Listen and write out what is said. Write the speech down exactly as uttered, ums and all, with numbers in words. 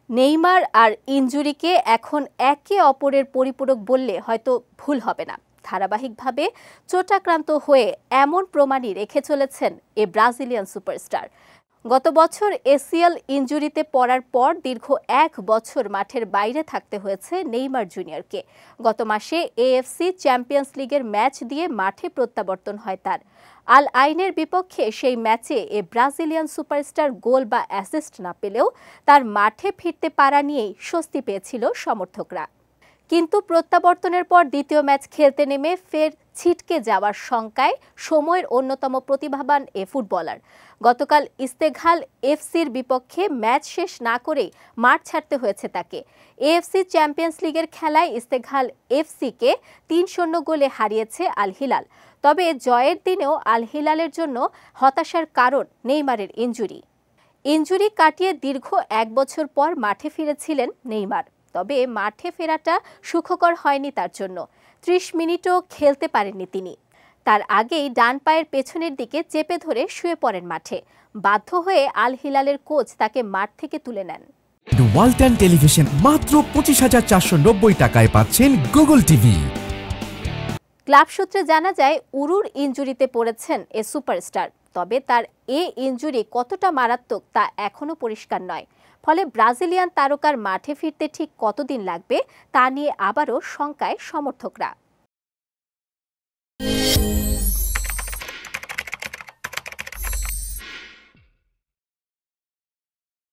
Neymar আর ইনজুরিকে এখন একে অপরের পরিপূরক বললে হয়তো ভুল হবে না। ধারাবাহিকভাবে চোটাক্রান্ত হয়ে এমন প্রমাণই রেখে চলেছেন এ ব্রাজিলিয়ান সুপারস্টার। গত বছর এসিএল ইনজুরিতে পড়ার পর দীর্ঘ এক বছর মাঠের বাইরে থাকতে হয়েছে নেইমার জুনিয়রকে। গত মাসে এএফসি চ্যাম্পিয়ন্স লিগের ম্যাচ দিয়ে মাঠে প্রত্যাবর্তন হয় তার। আল আইনের বিপক্ষে সেই ম্যাচে এ ব্রাজিলিয়ান সুপারস্টার গোল বা অ্যাসিস্ট না পেলেও তার মাঠে ফিরতে পারা নিয়েই স্বস্তি পেয়েছিল সমর্থকরা। কিন্তু প্রত্যাবর্তনের পর দ্বিতীয় ম্যাচ খেলতে নেমে ফের ছিটকে যাওয়ার শঙ্কায় সময়ের অন্যতম প্রতিভাবান এ ফুটবলার। গতকাল ইস্তেঘাল এফসির বিপক্ষে ম্যাচ শেষ না করেই মাঠ ছাড়তে হয়েছে তাকে। এএফসি চ্যাম্পিয়ন্স লিগের খেলায় ইস্তেঘাল এফসিকে তিন শূন্য গোলে হারিয়েছে আল হিলাল। তবে জয়ের দিনেও আল হিলালের জন্য হতাশার কারণ নেইমারের ইনজুরি। ইনজুরি কাটিয়ে দীর্ঘ এক বছর পর মাঠে ফিরেছিলেন নেইমার। তবে মাঠে ফেরাটা সুখকর হয়নি তার জন্য। ত্রিশ মিনিটও খেলতে পারেননি তিনি। তার আগেই ডান পায়ের পেছনের দিকে চেপে ধরে শুয়ে পড়েন মাঠে। বাধ্য হয়ে আল হিলালের কোচ তাকে মাঠ থেকে তুলে নেন। ওয়ালটন টেলিভিশন মাত্র পঁচিশ হাজার চারশো নব্বই টাকায় পাচ্ছেন গুগল টিভি। ক্লাব সূত্রে জানা যায় উরুর ইনজুরিতে পড়েছেন এ সুপারস্টার। তবে তার এ ইনজুরি কতটা মারাত্মক তা এখনও পরিষ্কার নয়। ফলে ব্রাজিলিয়ান তারকার মাঠে ফিরতে ঠিক কতদিন লাগবে তা নিয়ে আবারও শঙ্কায় সমর্থকরা।